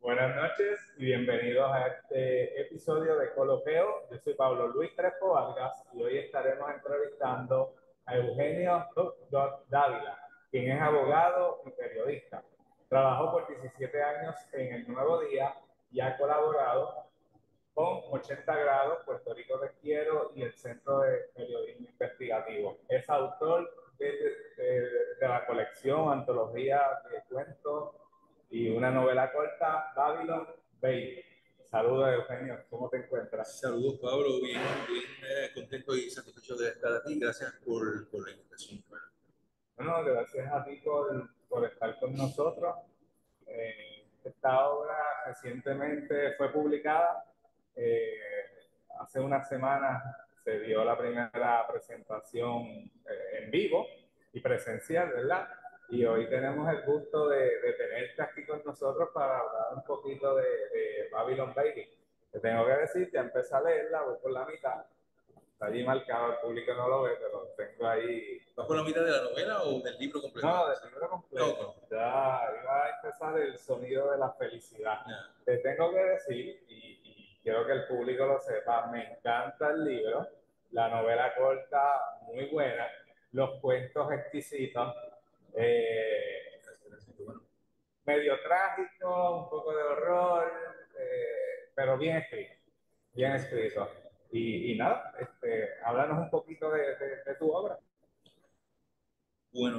Buenas noches y bienvenidos a este episodio de Colopeo. Yo soy Pablo Luis Crespo Vargas y hoy estaremos entrevistando a Eugenio Dávila, quien es abogado y periodista. Trabajó por 17 años en El Nuevo Día y ha colaborado con 80 grados, Puerto Rico Te Quiero y el Centro de Periodismo Investigativo. Es autor de la colección Antología de Cuentos y una novela corta, Babylon Baby. Saludos, Eugenio, ¿cómo te encuentras? Saludos, Pablo. Bien, bien, contento y satisfecho de estar aquí. Gracias por la invitación. Bueno, Bueno, gracias a ti por estar con nosotros. Esta obra recientemente fue publicada. Eh, Hace unas semanas se dio la primera presentación en vivo y presencial, ¿verdad? Y hoy tenemos el gusto de tenerte aquí con nosotros para hablar un poquito de Babylon Baby. Te tengo que decir, ya empecé a leerla, voy por la mitad. Está allí marcado, el público no lo ve, pero tengo ahí. ¿vas por la mitad de la novela o del libro completo? No, del libro No, completo. no. Ya iba a empezar el sonido de la felicidad. Ya. Te tengo que decir, y quiero que el público lo sepa, me encanta el libro, la novela corta muy buena, los cuentos exquisitos, Gracias, gracias. Qué bueno. medio trágico, un poco de horror, pero bien escrito, bien escrito. Y nada, háblanos un poquito de tu obra. Bueno,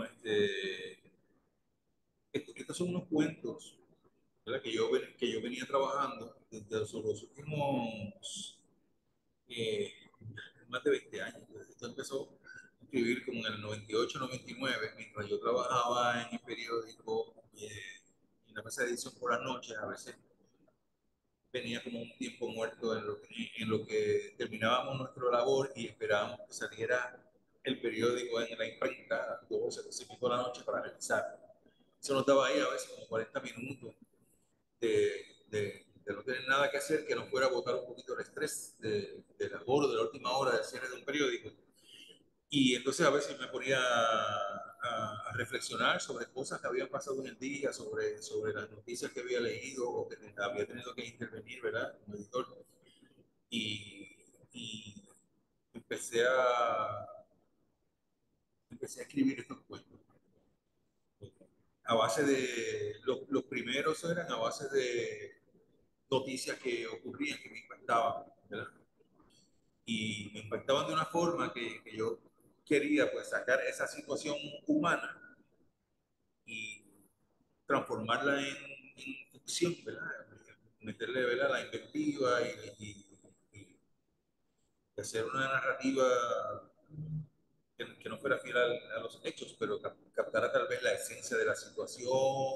estos son unos cuentos, ¿verdad? Que yo venía trabajando desde los últimos eh, más de 20 años. Esto empezó a escribir como en el 98, 99, mientras yo trabajaba en el periódico, en la mesa de edición por las noches. A veces venía como un tiempo muerto en lo que terminábamos nuestra labor y esperábamos que saliera el periódico en la imprenta a las 12, 12 y pico de la noche para revisar. Eso nos daba ahí a veces como 40 minutos de no tener nada que hacer, que nos fuera a botar un poquito el estrés de la hora, de la última hora del cierre de un periódico. Y entonces a veces me ponía a reflexionar sobre cosas que habían pasado en el día, sobre las noticias que había leído o que había tenido que intervenir, ¿verdad? Como editor. Y, y empecé, empecé a escribir estos cuentos. A base de, los primeros eran a base de noticias que ocurrían, que me impactaban, ¿verdad? Y me impactaban de una forma que yo quería pues sacar esa situación humana y transformarla en ficción, ¿verdad? Meterle, ¿verdad? La inventiva y hacer una narrativa que no fuera fiel a los hechos, pero captara tal vez la esencia de la situación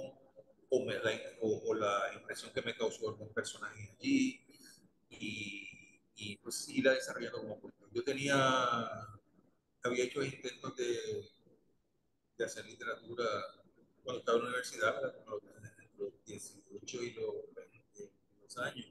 o la impresión que me causó algún personaje allí y pues irla desarrollando como cuento. Había hecho intentos de hacer literatura cuando estaba en la universidad, ¿verdad? Entre los 18 y los 22 años.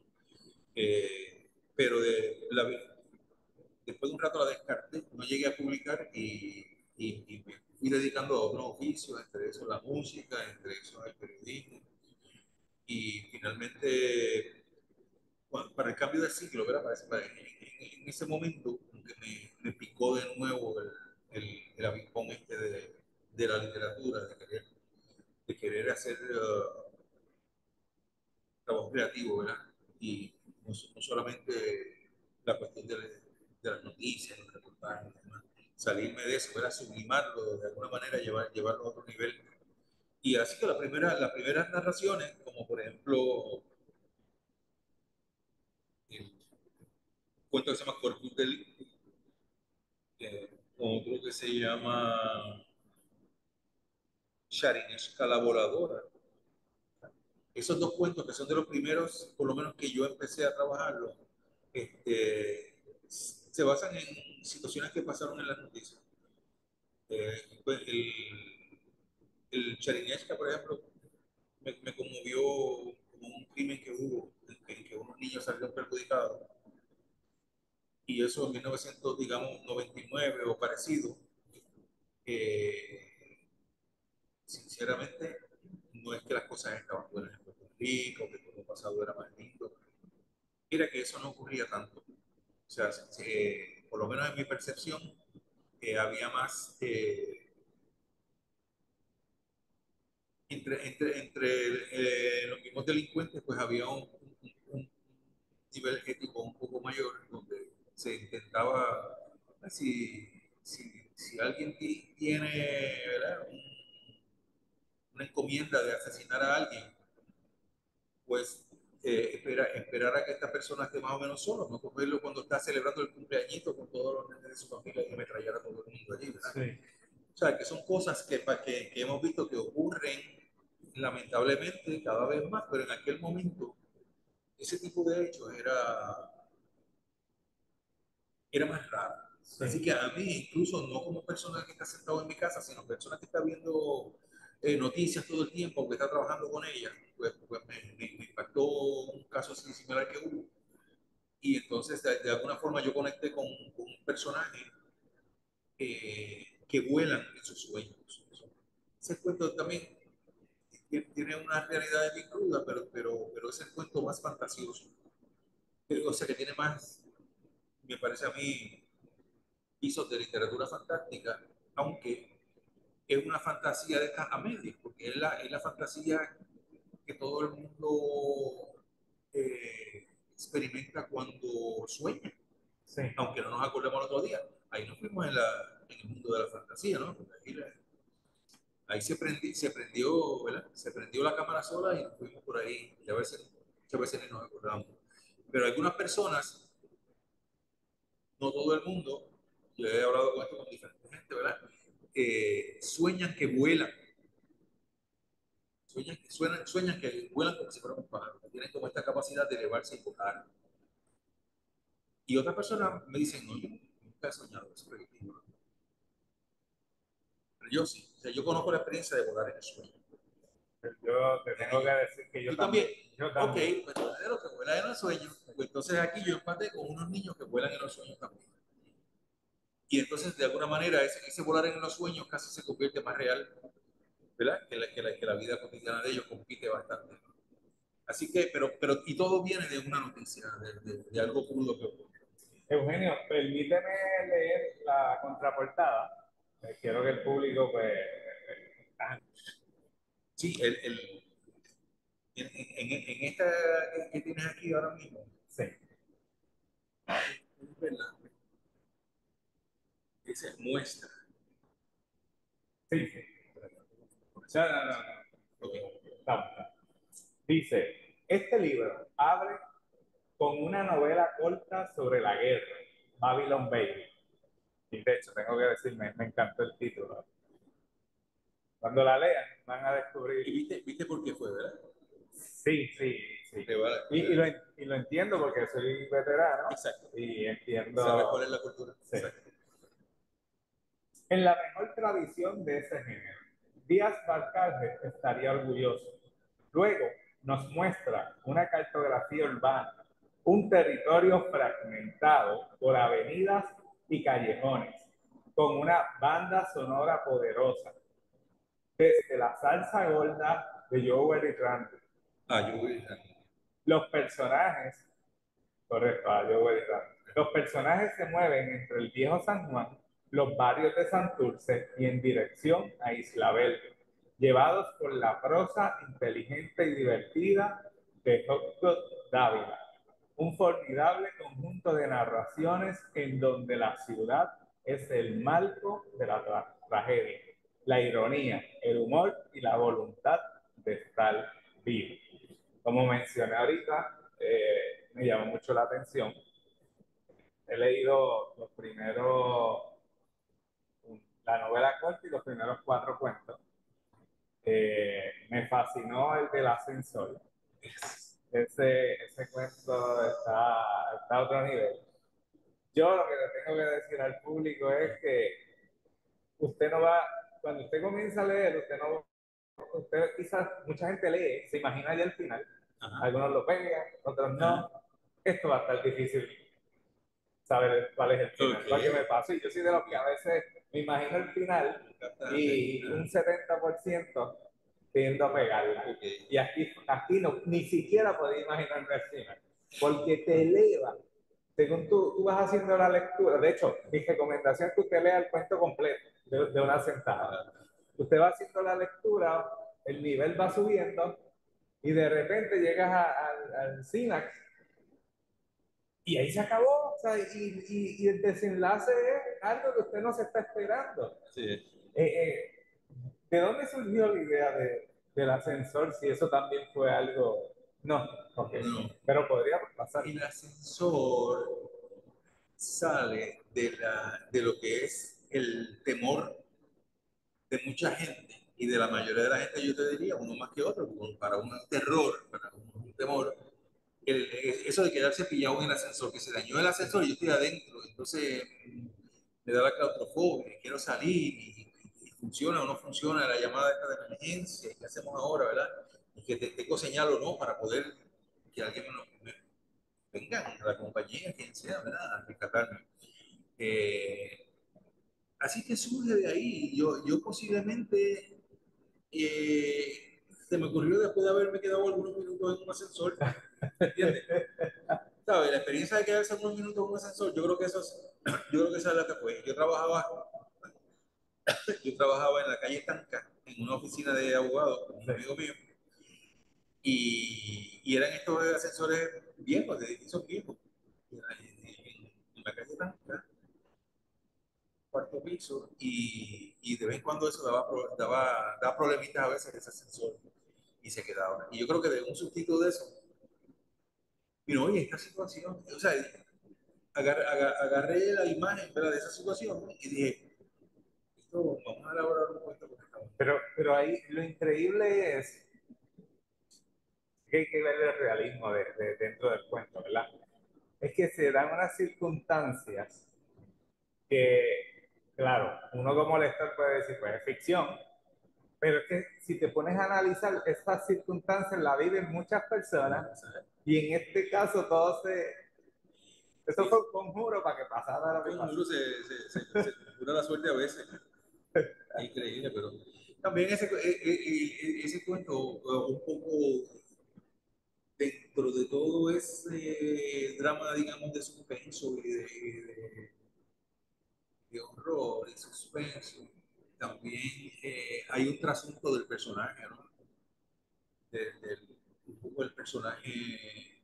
Pero después de un rato la descarté, no llegué a publicar y me fui dedicando a otros oficios, entre eso la música, entre eso el periodismo. Y finalmente, para el cambio de ciclo, ¿verdad? En ese momento como que me picó de nuevo el avispón de la literatura, de querer hacer trabajo creativo, ¿verdad? Y no solamente la cuestión de las noticias, los reportajes, demás. Salirme de eso, ¿verdad? Sublimarlo, de alguna manera llevarlo a otro nivel. Y así que las primeras narraciones, como por ejemplo el cuento que se llama Corpus Delicti, otro que se llama Sharinesca la Voladora. Esos dos cuentos que son de los primeros, por lo menos que yo empecé a trabajarlos, se basan en situaciones que pasaron en las noticias. Pues el Charinesca, por ejemplo, me conmovió como un crimen que hubo, en que unos niños salieron perjudicados. Y eso en 1900, digamos, 99 o parecido, eh, sinceramente, no es que las cosas estaban buenas en Puerto Rico. rico, que todo pasado era más lindo. Mira que eso no ocurría tanto. O sea, por lo menos en mi percepción, había más, entre los mismos delincuentes, pues había un nivel ético un poco mayor, donde se intentaba, si alguien tiene, ¿verdad?, una encomienda de asesinar a alguien, pues esperar a que esta persona esté más o menos solo, no cogerlo cuando está celebrando el cumpleañito con todos los nenes de su familia y ametrallar a todo el mundo allí, ¿verdad? Sí. O sea, que son cosas que hemos visto que ocurren lamentablemente cada vez más, pero en aquel momento ese tipo de hechos era más raro. Sí. Así que a mí, incluso no como persona que está sentado en mi casa, sino persona que está viendo noticias todo el tiempo, que está trabajando con ellas, pues me impactó un caso así similar que hubo. Y entonces, de alguna forma, yo conecté con un personaje que vuelan en sus sueños. Ese cuento también tiene una realidad bien cruda, pero es el cuento más fantasioso. O sea, que tiene más, me parece a mí, pisos de literatura fantástica, aunque es una fantasía de estas a medias, porque es la fantasía que todo el mundo experimenta cuando sueña, Sí. aunque no nos acordemos el otro día. Ahí nos fuimos en el mundo de la fantasía, ¿no? Porque ahí se prendió, ¿verdad? Se prendió la cámara sola y nos fuimos por ahí, y a veces ni nos acordamos. Pero algunas personas, no todo el mundo, yo he hablado con esto con diferentes gente, ¿verdad? Sueñan que vuelan, sueñan que vuelan como si fueran un pájaro, que tienen como esta capacidad de elevarse y volar. Y otras personas me dicen, no, yo nunca he soñado eso, pero yo sí, o sea, yo conozco la experiencia de volar en el sueño. Yo te tengo que decir que yo ¿Tú también. también? Yo Ok, también. pues tú eres de los que vuelan en los sueños. Pues entonces aquí yo empaté con unos niños que vuelan en los sueños también. Y entonces, de alguna manera, ese volar en los sueños casi se convierte más real, ¿verdad? Que la vida cotidiana de ellos compite bastante. Así que, y todo viene de una noticia, de algo crudo que ocurrió. Eugenio, permíteme leer la contraportada. Quiero que el público, pues, Sí, en esta que tienes aquí ahora mismo, sí, es verdad, que se muestra. sí, sí. No, no, no, no. Ok. Estamos, estamos. Dice, este libro abre con una novela corta sobre la guerra, Babylon Baby. Y de hecho, tengo que decir, me encantó el título. Cuando la lean, van a descubrir. Y viste por qué fue, ¿verdad? Sí, sí, sí. Te va- Y lo entiendo porque soy veterano Exacto. y ¿Sabes cuál entiendo. es la cultura? Sí. Exacto. En la mejor tradición de ese género, Díaz Balcarce estaría orgulloso. Luego nos muestra una cartografía urbana, un territorio fragmentado por avenidas y callejones, con una banda sonora poderosa, desde la salsa gorda de Joel y Randy. Ah, yo voy a... Los personajes, correcto, Joel y Randy. Los personajes se mueven entre el viejo San Juan, los barrios de Santurce y en dirección a Isla Verde, llevados por la prosa inteligente y divertida de Hopgood Dávila, un formidable conjunto de narraciones en donde la ciudad es el marco de la tragedia, la ironía, el humor y la voluntad de estar vivo. Como mencioné ahorita, me llamó mucho la atención. He leído la novela corta y los primeros 4 cuentos. Me fascinó el del ascensor. Ese cuento está a otro nivel. Yo lo que le tengo que decir al público es que usted no va, cuando usted comienza a leer, usted quizás, mucha gente lee, se imagina ya el final, Ajá, algunos lo pegan, otros ajá. no. Esto va a estar difícil saber cuál es el final. Ok. Lo que me pasa, y yo soy de los que a veces me imagino el final Captaste. y Ajá. un 70% tiendo a pegarla. Ok. Y aquí no, ni siquiera podía imaginarme encima, porque te eleva. Según tú vas haciendo la lectura, de hecho, mi recomendación es que usted lea el cuento completo de una sentada. Usted va haciendo la lectura, el nivel va subiendo y de repente llegas al clímax y ahí se acabó. O sea, y el desenlace es algo que usted no se está esperando. Sí. ¿De dónde surgió la idea del ascensor? Si eso también fue algo... No, ok. No. Pero podría pasar. El ascensor sale de lo que es el temor de mucha gente y de la mayoría de la gente, yo te diría, uno más que otro, para un terror, para un temor, eso de quedarse pillado en el ascensor, que se dañó el ascensor y yo estoy adentro, entonces me da la claustrofobia, quiero salir y funciona o no funciona la llamada esta de emergencia, ¿qué hacemos ahora, verdad? Y que tengo señal o no para poder que alguien venga, a la compañía, quien sea, ¿verdad? A rescatarme. Eh, Así que surge de ahí. Yo posiblemente se me ocurrió después de haberme quedado algunos minutos en un ascensor, ¿entiendes? ¿Sabes? La experiencia de quedarse algunos minutos en un ascensor, yo creo que yo creo que esa es la que fue. Yo trabajaba en la calle Tanca, en una oficina de abogados con un amigo mío, y eran estos ascensores viejos, de edificios viejos, en la calle Tanca, cuarto piso, y de vez en cuando eso daba problemitas a veces ese ascensor y se quedaba. Y yo creo que de un sustituto de eso, y no, oye, esta situación, o sea, agarré la imagen, ¿verdad?, de esa situación, ¿no? Y dije, esto, vamos a elaborar un cuento con esta mujer. Pero ahí lo increíble es que hay que ver el realismo dentro del cuento, ¿verdad? Es que se dan unas circunstancias que, claro, uno como lector puede decir, pues es ficción, pero es que si te pones a analizar, estas circunstancias la viven muchas personas y en este caso eso Sí, fue un conjuro para que pasara lo que con pasó. uno se conjura la suerte a veces, es increíble, pero también ese cuento, un poco dentro de todo ese drama, digamos, de suspenso y de horror y suspenso, también hay un trasunto del personaje, ¿no? Un poco el personaje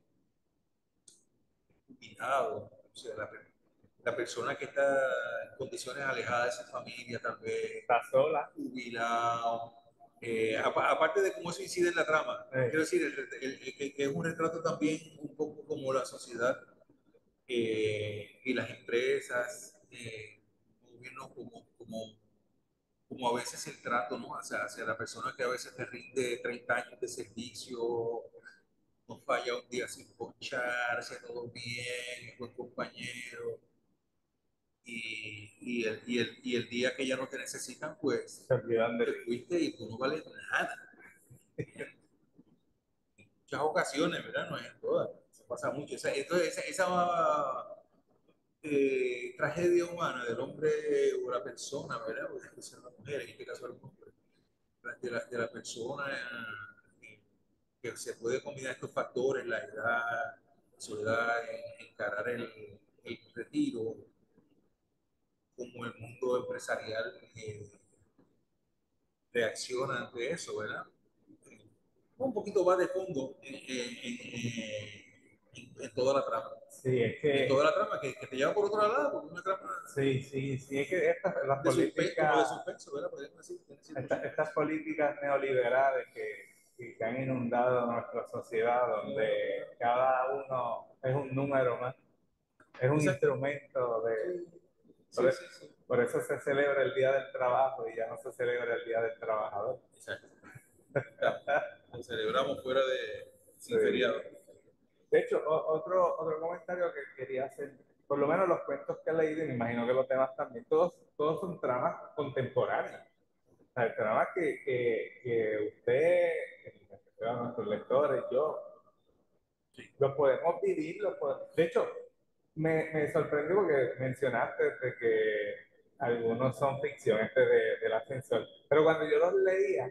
cuidado, o sea, la persona que está en condiciones alejadas de su familia, tal vez Está sola. jubilado, aparte de cómo eso incide en la trama, quiero decir, que es un retrato también un poco como la sociedad y las empresas, gobiernos como a veces el trato, ¿no? O sea, hacia la persona que a veces te rinde 30 años de servicio, no falla un día sin ponchar, hace todo bien, es buen compañero, y el día que ya no te necesitan, pues Se olvidan de te ti. fuiste y tú no vales nada. En muchas ocasiones, ¿verdad? No es en todas, se pasa mucho. Entonces, esa tragedia humana del hombre o la persona, ¿verdad? Porque es la mujer, en este caso el hombre, de la persona que se puede combinar estos factores, la edad, la soledad, encarar el retiro, como el mundo empresarial reacciona ante eso, ¿verdad? Un poquito más de fondo en toda la trama. Sí, es En toda que, la trama que te lleva por otro lado, porque una trama sí, es que las de suspenso, como de políticas, suspenso, ¿verdad? Podríamos decir, tiene cierto estas suspenso. políticas neoliberales que han inundado nuestra sociedad, donde cada uno es un número más, es un Exacto. instrumento de... Sí, Por, sí, e- sí, sí. por eso se celebra el Día del Trabajo y ya no se celebra el Día del Trabajador. Exacto. Ya, lo celebramos fuera sin feriado. Sí. De hecho, otro comentario que quería hacer, por lo menos los cuentos que he leído, y me imagino que los demás también, todos son tramas contemporáneas. O sea, tramas que usted, nuestros lectores, yo, Sí. los podemos vivir. De hecho, me sorprendió porque mencionaste de que algunos son ficción, del ascensor. Pero cuando yo los leía,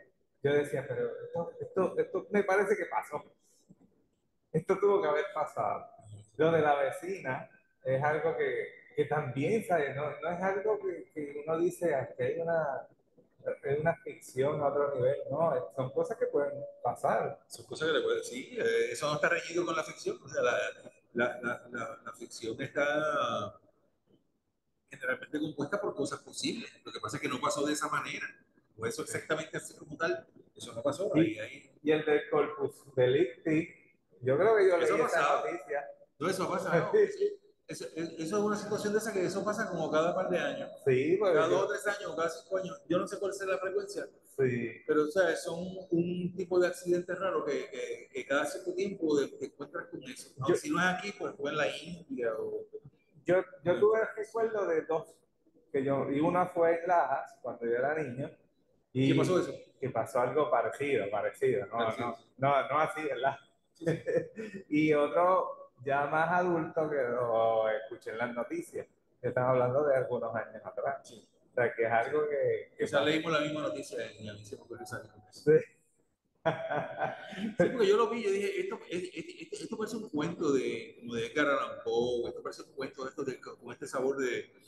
yo decía, pero esto me parece que pasó. Esto tuvo que haber pasado. Lo de la vecina es algo que también, ¿sabes? No, no es algo que uno dice, "Ah, que es una ficción a otro nivel". No, son cosas que pueden pasar. Son cosas que le puedes decir. Eso no está reñido con la ficción. O sea, la ficción está generalmente compuesta por cosas posibles. Lo que pasa es que no pasó de esa manera. O eso Sí. exactamente así como tal. Eso no pasó. Y, y el del Corpus Delicti, yo creo que yo Eso leí ha esa pasado. noticia. No, eso ha pasado. Eso es una situación de esa que eso pasa como cada par de años. Sí, Cada porque dos o tres años, cada 5 años. Yo no sé cuál es la frecuencia, sí. pero o sea, son un tipo de accidente raro que cada cierto tiempo te encuentras con eso. Yo, Si no es aquí, pues fue en la India yo o en tuve el Francia. recuerdo de dos, y una fue en Lajas, cuando yo era niño, ¿Y qué pasó y eso? que pasó algo parecido, Parecido. no así, ¿verdad? Sí, sí. Y otro ya más adulto que lo escuché en las noticias, que están hablando de algunos años atrás. Sí, O sea, que es sí. algo que Quizás pasa. leímos la misma noticia y a mí se me ocurrió salir con eso. Sí. Sí, porque yo lo vi, yo dije, esto parece un cuento como de Edgar Allan Poe, esto parece un cuento de esto con este sabor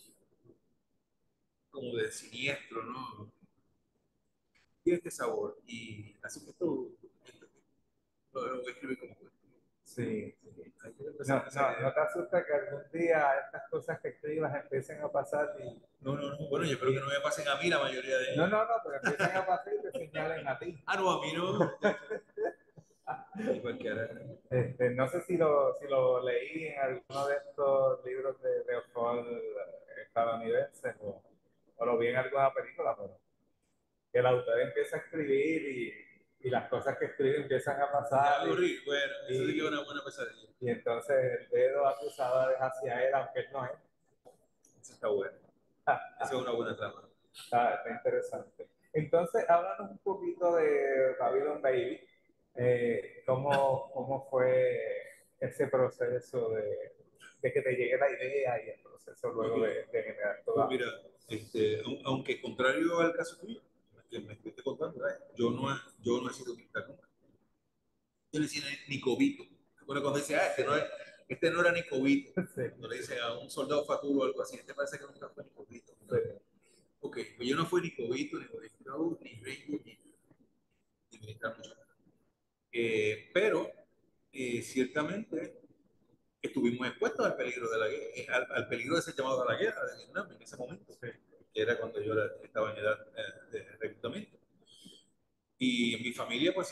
como de siniestro, ¿no? Tiene este sabor. Y así que esto lo voy a escribir como cuento. Sí, sí. Hay que empezar No, con esa no, no idea. te asusta que algún día estas cosas que escribas empiecen a pasar No, no, no. Bueno, yo espero que no y- me pasen a mí la mayoría de no, ellas. no, no, pero empiecen a pasar y te señalen a ti. Ah, no, a mí no. Ni cualquiera. No sé si lo leí en alguno de estos libros de autor estadounidenses o lo vi en alguna película, pero que el autor empieza a escribir y las cosas que escribe empiezan a Ya pasar me aburrí. Bueno, eso sí que es y, una buena pesadilla. y entonces el dedo acusador es hacia él, aunque él no es. Eso está bueno. Eso es una buena trama. Está interesante. Entonces, háblanos un poquito de Babylon Baby. ¿Cómo fue ese proceso de que te llegue la idea y el proceso Pues luego mira, de generar pues toda? mira, aunque contrario al caso tuyo, que me estuviste contando, ¿verdad? Yo no he sido militar nunca. Yo le decía Nicobito. Bueno, cuando dice, este no era Nicobito. Sí, Cuando le dicen a un soldado faturo o algo así, este parece que nunca fue Nicobito. sí, ¿No? Ok, pues yo no fui Nicobito, ni Boy Scout, ni Ranger, ni militar mucho. Pero ciertamente estuvimos expuestos al peligro de la guerra, al peligro de ser llamados a la guerra de Vietnam en ese momento, sí, que era cuando yo estaba en edad de reclutamiento. Y en mi familia, pues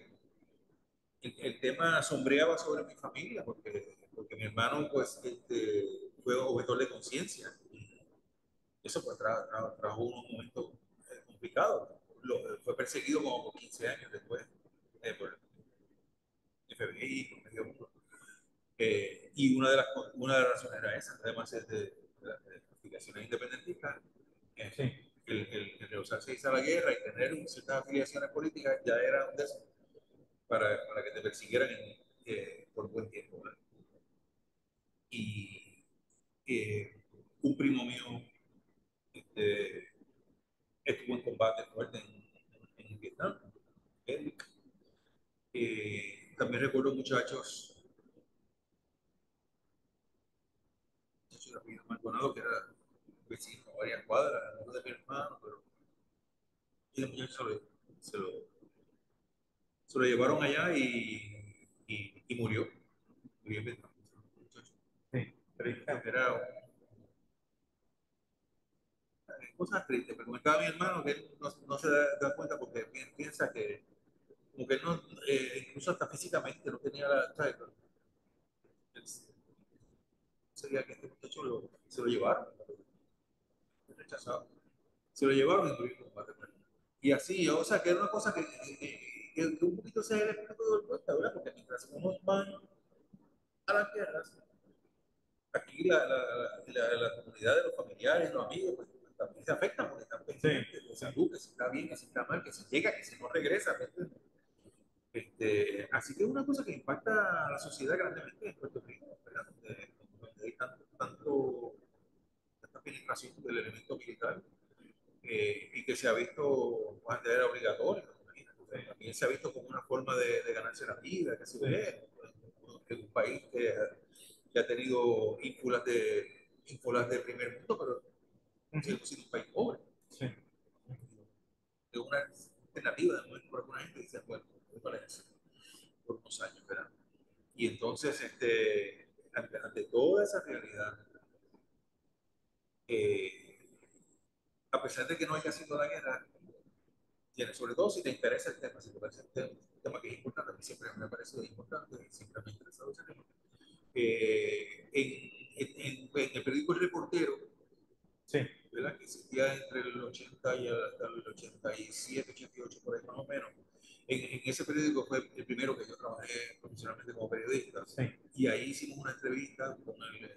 el tema sombreaba sobre mi familia, porque mi hermano, pues, fue objetor de conciencia. Y eso, pues, trajo unos momentos complicados. Fue perseguido como por 15 años después, por el FBI, por medio mundo. Y una de las razones era esa, además de las investigaciones independentistas, sí. el rehusarse a irse a la guerra y tener ciertas afiliaciones políticas ya era un desafío para que te persiguieran por buen tiempo, ¿verdad? Y un primo mío este, estuvo en combate fuerte en Vietnam, Eric. También recuerdo muchachos de apellido Maldonado, que era vecino a varias cuadras, amigo de mi hermano, pero y el muchacho se lo llevaron allá y murió en Vietnam. Muchacho. Sí, triste. Era cosas tristes, pero comentaba mi hermano que él no se da cuenta porque piensa que como que él no, incluso hasta físicamente no tenía ¿sabes? Él sabía que este muchacho se lo llevaron, rechazado. Se lo llevaron y tuvieron combate con él. Y así, o sea, que era una cosa que un poquito se el espíritu del cuenta, ¿verdad? Porque mientras unos van a las guerras, aquí la comunidad de los familiares, los amigos, pues también se afectan porque están Sí, pendientes de sí, salud, que si está bien, que si está mal, que si llega, que si no regresa. ¿Me entiendes? Así que es una cosa que impacta a la sociedad grandemente en Puerto Rico, ¿verdad? Donde hay tanta penetración del elemento militar y que se ha visto pues, de manera obligatoria. también se ha visto como una forma de ganarse la vida, que se ve, es un país que ha tenido ínfulas de primer mundo, pero sigue siendo un país pobre. Sí. Es una alternativa de momento para alguna gente dice, bueno, voy para eso por unos años, ¿verdad? Y entonces, ante toda esa realidad, eh, a pesar de que no haya sido la guerra, tiene, sobre todo si te interesa el tema, si te parece un tema que es importante, a mí siempre me ha parecido importante, siempre me ha interesado ese tema. En el periódico El Reportero, Sí. ¿verdad? Que existía entre el 80 y hasta el 87, 88, por ahí más o menos. En ese periódico fue el primero que yo trabajé profesionalmente como periodista. Sí. Y ahí hicimos una entrevista con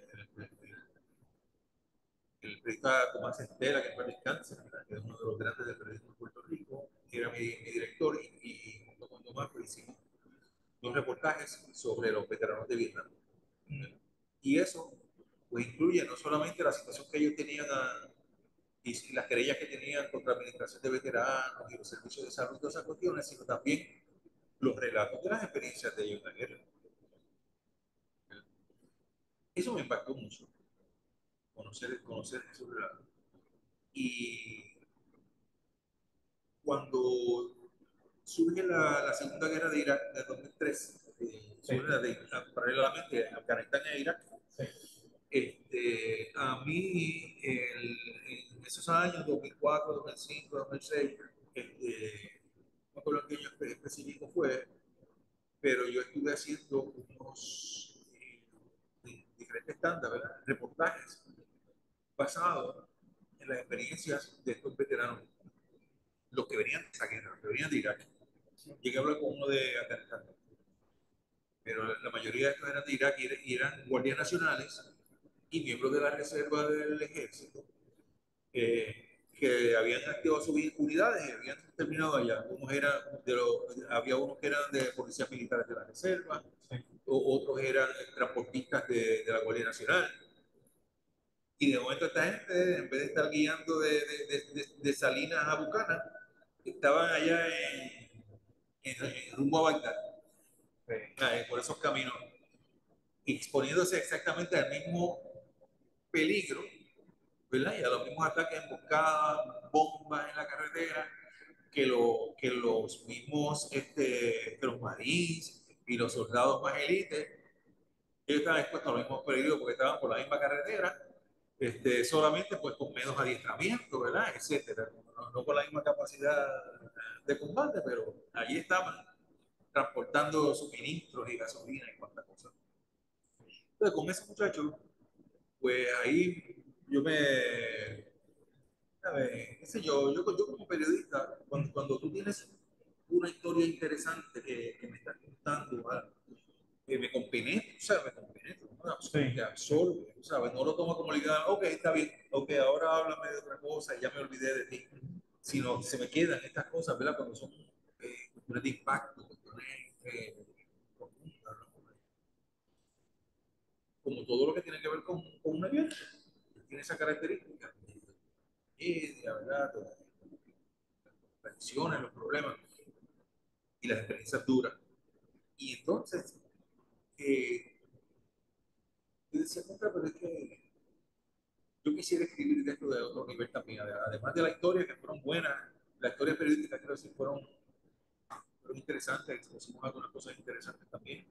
el periodista Tomás Estela, que fue descansa, que es uno de los grandes del periodismo de Puerto Rico, que era mi director, y junto con Tomás pues, hicimos dos reportajes sobre los veteranos de Vietnam. Y eso pues, incluye no solamente la situación que ellos tenían y las querellas que tenían contra la administración de veteranos y los servicios de salud y todas esas cuestiones, sino también los relatos de las experiencias de ellos en la guerra. Eso me impactó mucho, conocer esos relatos. Y cuando surge la Segunda Guerra de Irak de 2003, surge paralelamente a Afganistán e Irak. A mí, en esos años, 2004, 2005, 2006, no me acuerdo qué año específico fue, pero yo estuve haciendo unos diferentes tandas, ¿verdad? Reportajes basados en las experiencias de estos veteranos, los que venían de esa guerra, los que venían de Irak. Llegué a hablar con uno de Afganistán, pero la mayoría de estos eran de Irak y eran guardias nacionales y miembros de la reserva del ejército que habían activado sus unidades y habían terminado allá. Había unos que eran de policías militares de la reserva, otros eran transportistas de la Guardia Nacional. Y de momento esta gente, en vez de estar guiando de Salinas a Bucana, estaban allá en rumbo a Bagdad, por esos caminos, exponiéndose exactamente al mismo peligro, ¿verdad? Y a los mismos ataques, emboscadas, bombas en la carretera, que los mismos, que los marines y los soldados más élites, ellos estaban expuestos a los mismos peligros porque estaban por la misma carretera, solamente pues con menos adiestramiento, ¿verdad? Etcétera. No con la misma capacidad de combate, pero allí estaban transportando suministros y gasolina y cuantas cosas. Entonces, con ese muchacho, pues ahí yo qué sé yo como periodista, cuando tú tienes una historia interesante que me estás contando, ¿vale? Que me compenetra, ¿sabes? Me compenetra, ¿no? Sí. Que absorbe, ¿sabes? No lo tomo como ligado, ok, está bien, ok, ahora háblame de otra cosa y ya me olvidé de ti, sino que se me quedan estas cosas, ¿verdad? Cuando son cuestiones de impacto, cuestiones profundas, ¿no? Como todo lo que tiene que ver con una guerra, tiene esa característica, ¿verdad? Las tensiones, los problemas y las experiencias duras. Y entonces, yo decía, contra, pero es que yo quisiera escribir de esto de otro nivel también, además de la historia, que fueron buenas, las historias periodísticas creo que fueron interesantes, expusimos algunas cosas interesantes también,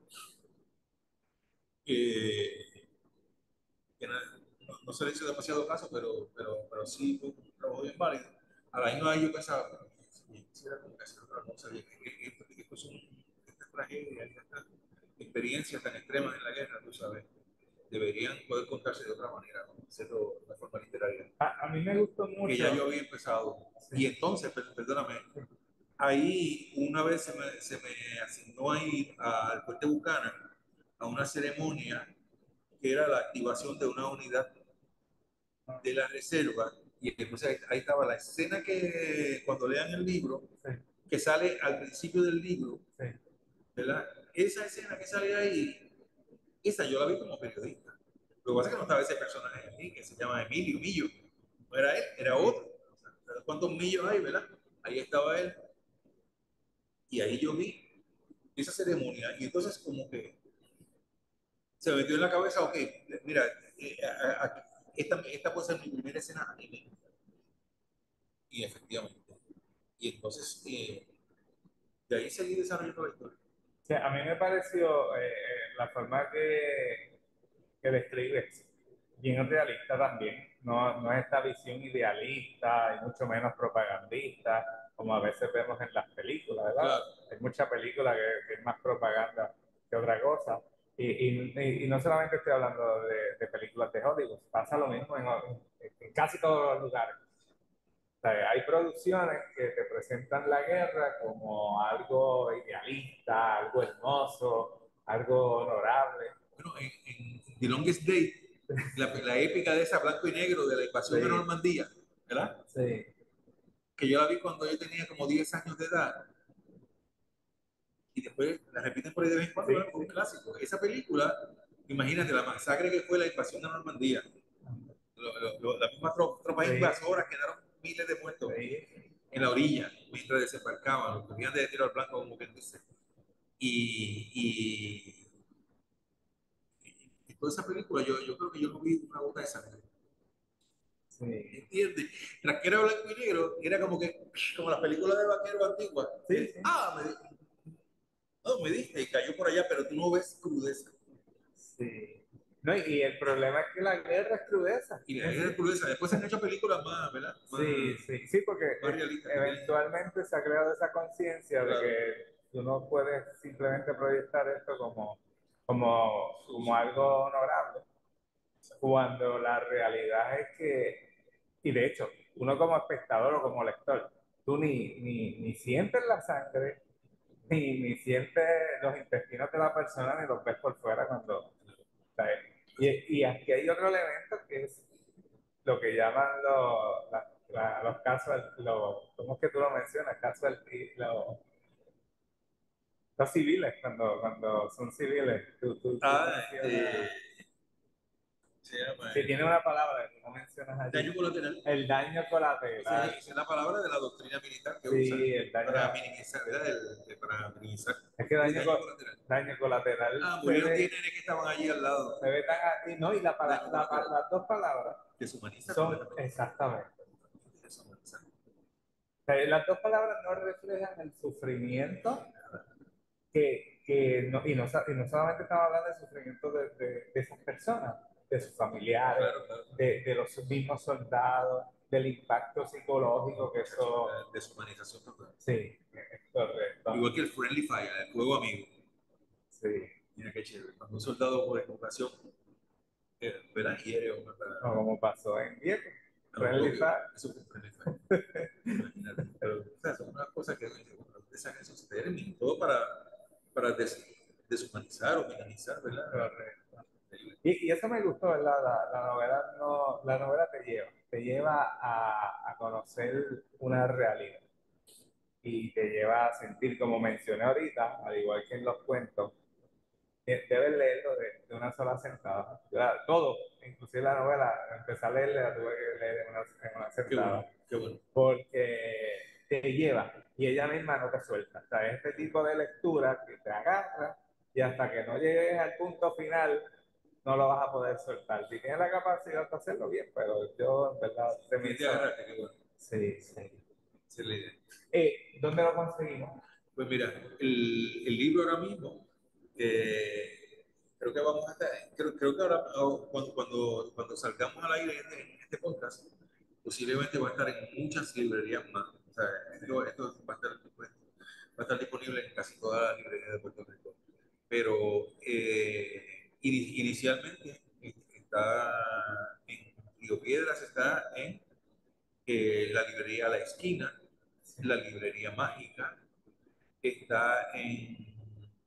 que, que no se le hizo demasiado caso, pero sí fue un trabajo bien válido. A la misma vez yo pensaba, quisiera como que hacer otra cosa, esto son estas tragedias, estas experiencias tan extremas en la guerra, tú sabes, deberían poder contarse de otra manera, ¿no? Hacerlo de una forma literaria. A mí me gustó mucho. Que ya yo había empezado. Sí. Y entonces, perdóname, ahí una vez se me asignó a ir al Fuerte Bucana a una ceremonia que era la activación de una unidad de la reserva. Y entonces ahí estaba la escena que cuando lean el libro, sí, que sale al principio del libro, sí, ¿verdad? Esa escena que sale ahí, esa yo la vi como periodista. Lo que pasa es que no estaba ese personaje aquí, que se llama Emilio Millo. No era él, era otro. ¿Cuántos millos hay, verdad? Ahí estaba él. Y ahí yo vi esa ceremonia y entonces como que se me metió en la cabeza, ok, mira, esta puede ser mi primera escena anime. Y efectivamente. Y entonces de ahí seguí desarrollando la historia. Sí, a mí me pareció la forma que describes bien realista también. No, no es esta visión idealista y mucho menos propagandista, como a veces vemos en las películas, ¿verdad? Claro, Hay mucha película que es más propaganda que otra cosa. Y no solamente estoy hablando de películas de Hollywood, pasa lo mismo en casi todos los lugares. O sea, hay producciones que te presentan la guerra como algo idealista, algo hermoso, algo honorable. bueno, en The Longest Day, la épica de esa blanco y negro de la invasión de Sí, Normandía, ¿verdad? sí, Que yo la vi cuando yo tenía como 10 años de edad y después la repiten por ahí de vez en cuando, sí, ¿verdad? Porque sí. es un clásico. Esa película, imagínate la masacre que fue la invasión de Normandía. Las mismas tropas Sí, invasoras quedaron miles de muertos sí, en la orilla mientras desembarcaban, los cogían de tiro al blanco, como quien dice. Y, y toda esa película, yo creo que yo no vi una gota de sangre. sí, ¿Entiendes? Tras que era blanco y negro, era como que, como las películas de vaqueros antiguas. sí, sí, No, me diste y cayó por allá, pero tú no ves crudeza. sí. No, y el problema es que la guerra es crudeza Y la en guerra sí. es crudeza. Después se han hecho películas más, ¿verdad? Sí, sí, sí, porque Más realistas que tienen. eventualmente se ha creado esa conciencia de Claro. que tú no puedes simplemente proyectar esto como algo honorable, cuando la realidad es que, y de hecho, uno como espectador o como lector, tú ni sientes la sangre, ni sientes los intestinos de la persona, ni los ves por fuera cuando... ¿sabes? Y aquí hay otro elemento que es lo que llaman los casos, ¿cómo es que tú lo mencionas? Casos, los civiles, cuando son civiles, tú Ah, mencionas, se llama si tiene una palabra que tú no mencionas allí, daño colateral. el daño colateral, Esa es la palabra de la doctrina militar que usan sí, el daño, para minimizar, ¿verdad? Para minimizar es que el daño colateral. daño colateral Ah, murieron 10 nenes que estaban allí al lado. se ve tan así, ¿no? Y Daño colateral. las dos palabras Deshumaniza son completamente. exactamente. Deshumaniza. Las dos palabras no reflejan el sufrimiento y no solamente estamos hablando del sufrimiento de esas personas, de sus familiares, Claro, claro. de los mismos soldados, del impacto psicológico que eso, Deshumanización total. sí, es correcto, Igual que el friendly fire, el fuego amigo. sí, Mira qué chévere. Cuando un soldado por equivocación, ¿verdad? Hiere o mata no, como pasó en Vietnam, a los Friendly propios. Fire, Eso fue un friendly fire. Imagínate. Pero, o sea, son unas cosas que bueno, utilizan esos términos, todo para deshumanizar o minimizar, ¿verdad? correcto. Y eso me gustó, ¿verdad? La novela, no, la novela te lleva a conocer una realidad y te lleva a sentir, como mencioné ahorita, al igual que en los cuentos, debes leerlo de una sola sentada. Todo, inclusive la novela, empecé a leerla, la tuve que leer en una Qué bueno, sentada, qué bueno. porque te lleva y ella misma no te suelta. O sea, es este tipo de lectura que te agarra y hasta que no llegues al punto final, no lo vas a poder soltar. Si tienes la capacidad de hacerlo bien, pero yo en verdad se me Bien te hizo. agarraste, qué bueno. Sí, sí. Esa es la idea. ¿Dónde lo conseguimos? Pues mira, el libro ahora mismo, creo que vamos a estar, creo que ahora, cuando salgamos al aire en este podcast, posiblemente va a estar en muchas librerías más. O sea, esto va a estar, pues, va a estar disponible en casi todas las librerías de Puerto Rico. Pero inicialmente está en Río Piedras, está en la librería La Esquina, la librería Mágica, está en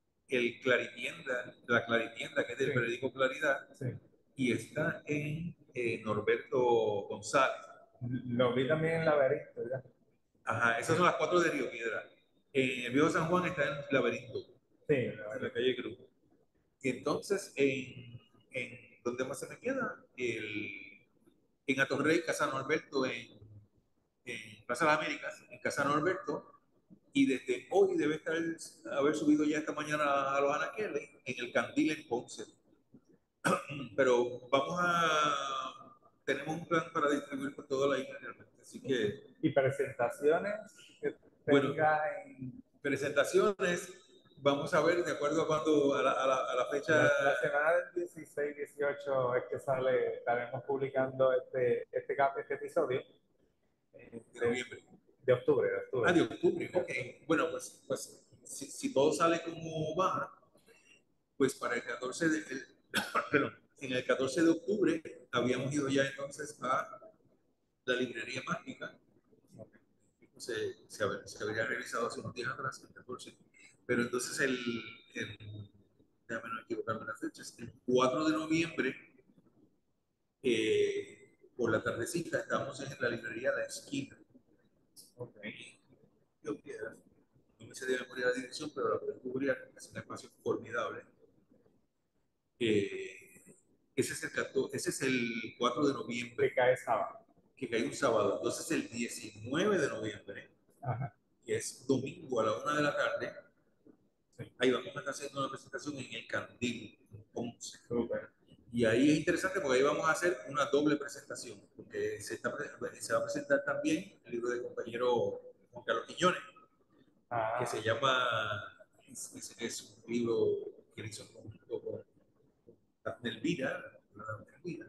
la Claritienda, que es del Sí, periódico Claridad, sí. y está en Norberto González. Lo vi también en Laberinto, ya. Ajá, esas son las cuatro de Río Piedra. En el Viejo San Juan está en Laberinto, Sí, en la Laberinto. calle Cruz. Y entonces, ¿dónde más se me queda? En Atorrey, Casa Norberto, en Plaza de las Américas, en Casa Norberto, y desde hoy debe haber subido ya esta mañana a los anaqueles en el Candil en Ponce. Pero tenemos un plan para distribuir por toda la isla realmente. Así que, ¿Y presentaciones que bueno, tenga en presentaciones, vamos a ver de acuerdo a a la fecha la semana del 16, 18 es que sale, estaremos publicando este episodio de noviembre. de octubre, Ah, de octubre, ok. Bueno, pues si todo sale como va, pues para el 14 perdón, en el 14 de octubre habíamos ido ya entonces a la librería mágica. Se habría realizado hace unos días atrás, el 14. Pero entonces déjame no equivocarme las fechas, el 4 de noviembre, por la tardecita, estamos en la librería La Esquina. okay. Yo no me sé de memoria la dirección, pero la pueden cubrir, es un espacio formidable. Ese es el 4 de Que noviembre, cae sábado. que cae un sábado. Entonces el 19 de noviembre, Ajá, que es domingo a la 1 de la tarde, sí, ahí vamos a estar haciendo una presentación en el Candil, en Ponce. súper. Y ahí es interesante porque ahí vamos a hacer una doble presentación, porque se va a presentar también el libro del compañero Juan Carlos Quiñones, que Ah, se llama, es un libro que hizo junto con Daphne Elvira,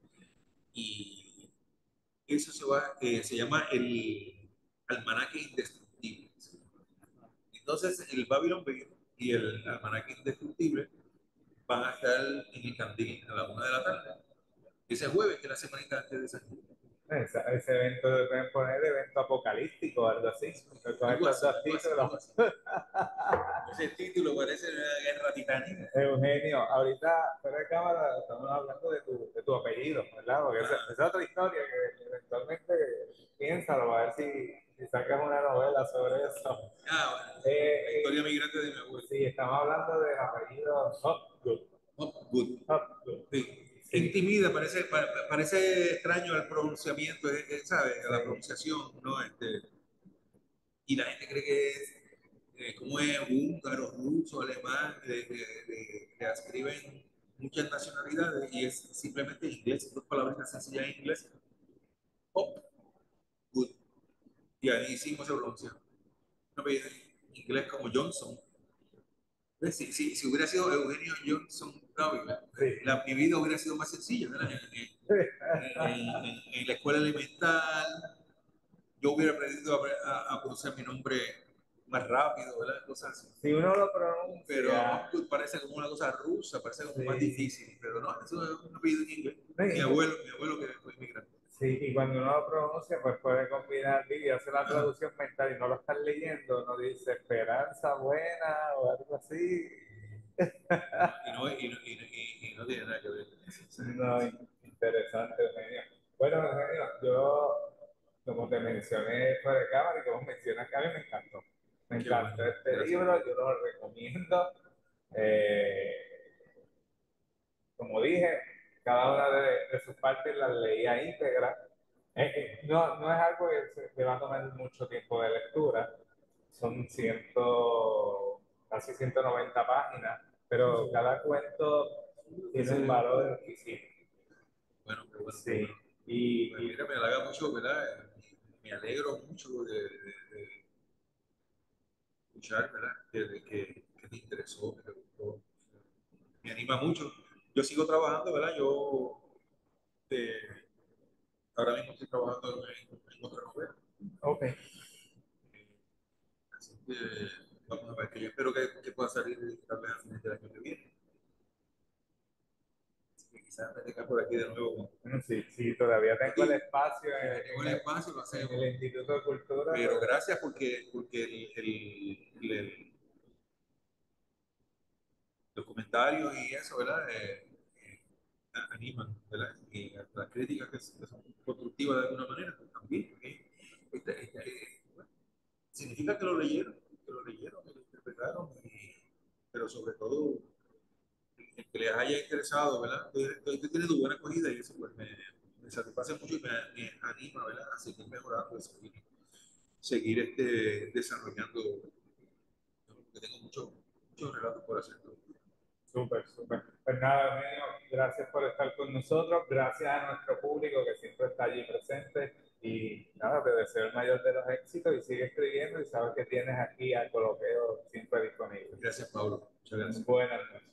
y eso se llama el Almanaque Indestructible. Entonces, el Babylon Bee y el Almanaque Indestructible van a estar en el Candil a la 1 de la tarde. Ese jueves, que es la semanita antes de San Juan. ese evento deben poner evento apocalíptico o algo así. Con Algo estos así, dos algo así, títulos. algo así. Ese título parece una guerra titánica. Eugenio, ahorita fuera de cámara estamos hablando de tu apellido, ¿verdad? Porque esa Ah, es otra historia que eventualmente piénsalo, a ver si sacas una novela sobre eso. bueno, la Eh, historia migrante de mi abuelo. sí, estamos hablando del apellido Hopgood. Hopgood. Hopgood. Sí. Sí, Intimida, parece extraño el pronunciamiento, ¿sabes? La sí. pronunciación, ¿no? Y la gente cree que es, como es húngaro, ruso, alemán, le escriben muchas nacionalidades y es simplemente inglés, dos palabras sencillas en inglés. Hop, good. Y ahí hicimos esa pronuncia. No me inglés como Johnson. ¿Ves? Si hubiera sido Eugenio Johnson Dávila, Sí. mi vida hubiera sido más sencilla, ¿verdad? En la escuela elemental, yo hubiera aprendido a pronunciar mi nombre más rápido, ¿verdad? Cosas así. Si uno lo Pero pronuncia, Hopgood parece como una cosa rusa, parece como más sí. difícil, pero no, eso es un apellido en inglés. No, Mi abuelo que fue inmigrante. sí, y cuando uno lo pronuncia, pues puede combinar y hacer la traducción mental y no lo estás leyendo, no dice esperanza buena o algo así. Y no tiene nada que ver con eso. O sea, No, interesante, Eugenio. Bueno, Eugenio, yo, como te mencioné fuera de cámara y como mencionas que a mí me encantó. Me qué bueno, encantó este gracias. libro, yo lo recomiendo. Eh, Como dije, cada una de sus partes las leía íntegra. No es algo que va a tomar mucho tiempo de lectura, son casi 190 páginas, pero cada cuento tiene un valor exquisito. Bueno, qué bueno, qué Sí, bueno. Pues y mira, me halaga mucho, ¿verdad? Me alegro mucho de escuchar, ¿verdad? Que te interesó, que te gustó. Me anima mucho. Yo sigo trabajando, ¿verdad? Eh, ahora mismo estoy trabajando en otra novela. ok, Así que vamos a ver, que yo espero que pueda salir tal vez a fines del año que viene. Así que quizás me tenga por aquí de nuevo bueno, sí, todavía tengo el contigo. espacio Si tenemos el espacio, lo en hacemos. el Instituto de Cultura, Pero pues, gracias porque los comentarios y eso, ¿verdad? Animan, ¿verdad? Y las críticas que son constructivas de alguna manera pues, también. Porque bueno, significa que lo leyeron, que lo interpretaron, pero sobre todo el que les haya interesado, ¿verdad? Estoy teniendo buena acogida y eso pues me satisface mucho y me anima, ¿verdad? A seguir mejorando eso. seguir desarrollando, porque tengo muchos relatos por hacer. Súper, súper. Pues nada, Eugenio, gracias por estar con nosotros, gracias a nuestro público que siempre está allí presente y nada, te deseo el mayor de los éxitos y sigue escribiendo y sabes que tienes aquí al Coloqueo siempre disponible. Gracias, Pablo. Muchas gracias. Buenas noches.